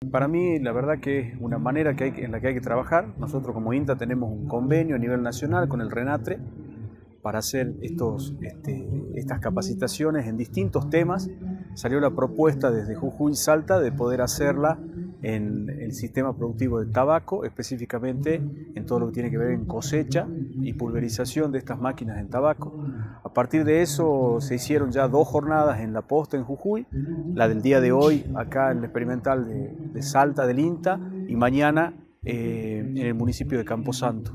Para mí, la verdad que es una manera en la que hay que trabajar. Nosotros como INTA tenemos un convenio a nivel nacional con el RENATRE para hacer estas capacitaciones en distintos temas. Salió la propuesta desde Jujuy y Salta de poder hacerla en el sistema productivo del tabaco, específicamente en todo lo que tiene que ver en cosecha y pulverización de estas máquinas en tabaco. A partir de eso se hicieron ya 2 jornadas en La Posta, en Jujuy, la del día de hoy acá en el experimental de Salta, del INTA, y mañana en el municipio de Camposanto.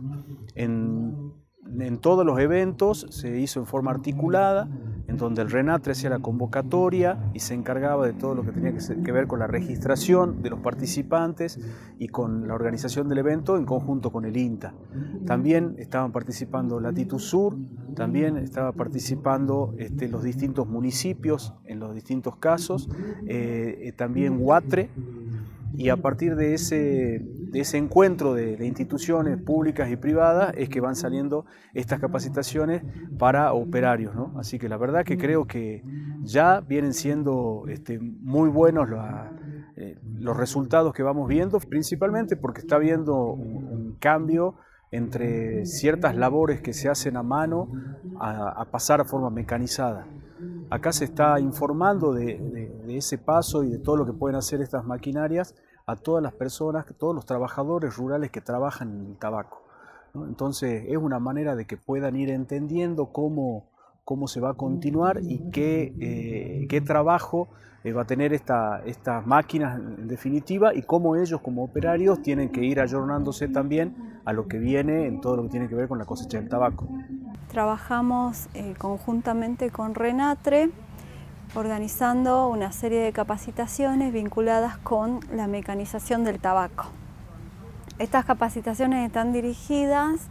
En todos los eventos se hizo en forma articulada, en donde el RENATRE hacía la convocatoria y se encargaba de todo lo que tenía que ver con la registración de los participantes y con la organización del evento en conjunto con el INTA. También estaban participando Latitud Sur, también estaba participando los distintos municipios en los distintos casos, también Huatre. Y a partir de ese encuentro de instituciones públicas y privadas es que van saliendo estas capacitaciones para operarios, ¿no? Así que la verdad que creo que ya vienen siendo muy buenos los resultados que vamos viendo, principalmente porque está habiendo un cambio entre ciertas labores que se hacen a mano a pasar a forma mecanizada. Acá se está informando de ese paso y de todo lo que pueden hacer estas maquinarias a todas las personas, todos los trabajadores rurales que trabajan en el tabaco, ¿no? Entonces es una manera de que puedan ir entendiendo cómo se va a continuar y qué trabajo va a tener estas máquinas en definitiva, y cómo ellos como operarios tienen que ir ayornándose también a lo que viene en todo lo que tiene que ver con la cosecha del tabaco. Trabajamos conjuntamente con RENATRE, organizando una serie de capacitaciones vinculadas con la mecanización del tabaco. Estas capacitaciones están dirigidas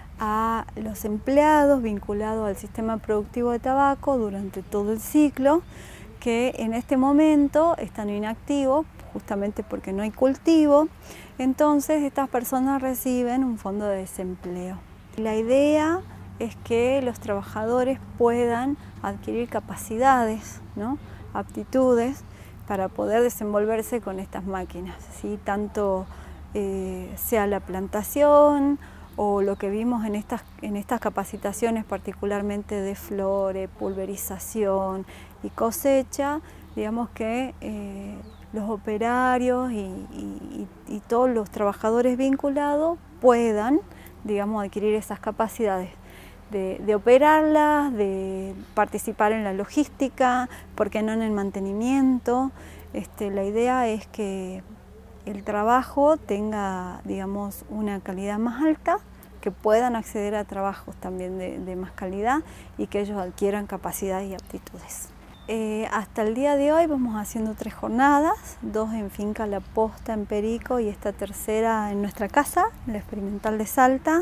a los empleados vinculados al sistema productivo de tabaco durante todo el ciclo, que en este momento están inactivos justamente porque no hay cultivo. Entonces estas personas reciben un fondo de desempleo. La idea es que los trabajadores puedan adquirir capacidades, ¿no?, aptitudes para poder desenvolverse con estas máquinas, ¿sí? Tanto sea la plantación o lo que vimos en estas capacitaciones, particularmente de flore, pulverización y cosecha. Digamos que los operarios y todos los trabajadores vinculados puedan, digamos, adquirir esas capacidades de operarlas, de participar en la logística, ¿por qué no en el mantenimiento? La idea es que el trabajo tenga, digamos, una calidad más alta, que puedan acceder a trabajos también de más calidad y que ellos adquieran capacidades y aptitudes. Hasta el día de hoy vamos haciendo 3 jornadas, 2 en Finca La Posta en Perico y esta tercera en nuestra casa, la experimental de Salta.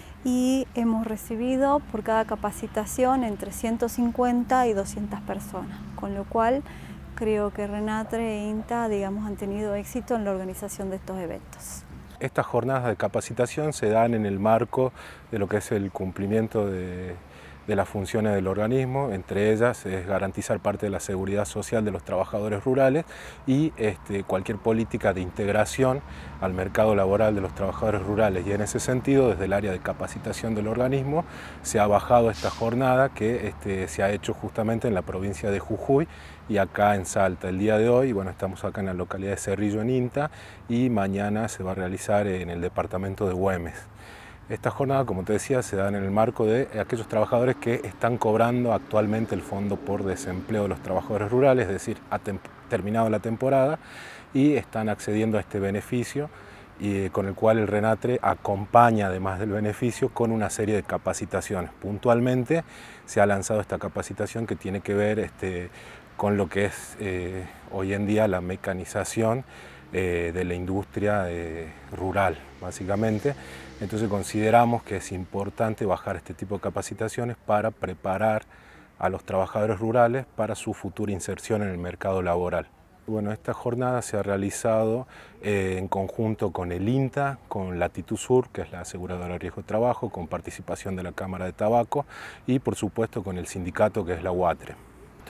Y hemos recibido por cada capacitación entre 150 y 200 personas, con lo cual creo que RENATRE e INTA, digamos, han tenido éxito en la organización de estos eventos. Estas jornadas de capacitación se dan en el marco de lo que es el cumplimiento de las funciones del organismo. Entre ellas es garantizar parte de la seguridad social de los trabajadores rurales y cualquier política de integración al mercado laboral de los trabajadores rurales. Y en ese sentido, desde el área de capacitación del organismo, se ha bajado esta jornada que se ha hecho justamente en la provincia de Jujuy y acá en Salta. El día de hoy, bueno, estamos acá en la localidad de Cerrillo, en INTA, y mañana se va a realizar en el departamento de Güemes. Esta jornada, como te decía, se da en el marco de aquellos trabajadores que están cobrando actualmente el Fondo por Desempleo de los Trabajadores Rurales, es decir, ha terminado la temporada y están accediendo a este beneficio, y con el cual el RENATRE acompaña, además del beneficio, con una serie de capacitaciones. Puntualmente se ha lanzado esta capacitación que tiene que ver con lo que es hoy en día la mecanización de la industria rural, básicamente. Entonces consideramos que es importante bajar este tipo de capacitaciones para preparar a los trabajadores rurales para su futura inserción en el mercado laboral. Bueno, esta jornada se ha realizado en conjunto con el INTA, con Latitud Sur, que es la aseguradora de riesgo de trabajo, con participación de la Cámara de Tabaco y por supuesto con el sindicato, que es la Huatre.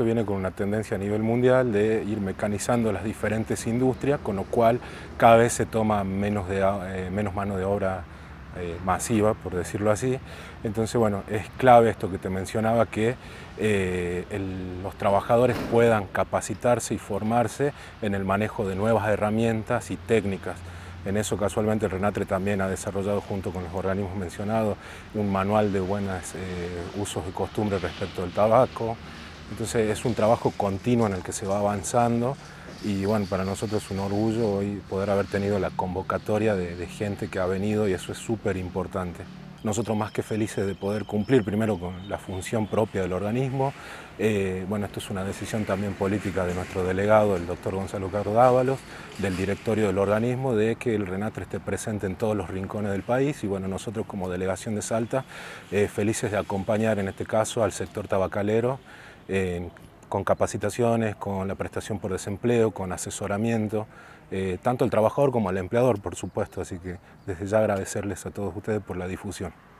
esto viene con una tendencia a nivel mundial de ir mecanizando las diferentes industrias, con lo cual cada vez se toma menos mano de obra masiva, por decirlo así. Entonces, bueno, es clave esto que te mencionaba, que los trabajadores puedan capacitarse y formarse en el manejo de nuevas herramientas y técnicas. En eso casualmente el RENATRE también ha desarrollado junto con los organismos mencionados un manual de buenos usos y costumbres respecto del tabaco. Entonces es un trabajo continuo en el que se va avanzando y bueno, para nosotros es un orgullo hoy poder haber tenido la convocatoria de gente que ha venido y eso es súper importante. Nosotros más que felices de poder cumplir primero con la función propia del organismo. Bueno, esto es una decisión también política de nuestro delegado, el doctor Gonzalo Carro Dávalos, del directorio del organismo, de que el RENATRE esté presente en todos los rincones del país y bueno, nosotros como delegación de Salta, felices de acompañar en este caso al sector tabacalero con capacitaciones, con la prestación por desempleo, con asesoramiento, tanto al trabajador como al empleador, por supuesto, así que desde ya agradecerles a todos ustedes por la difusión.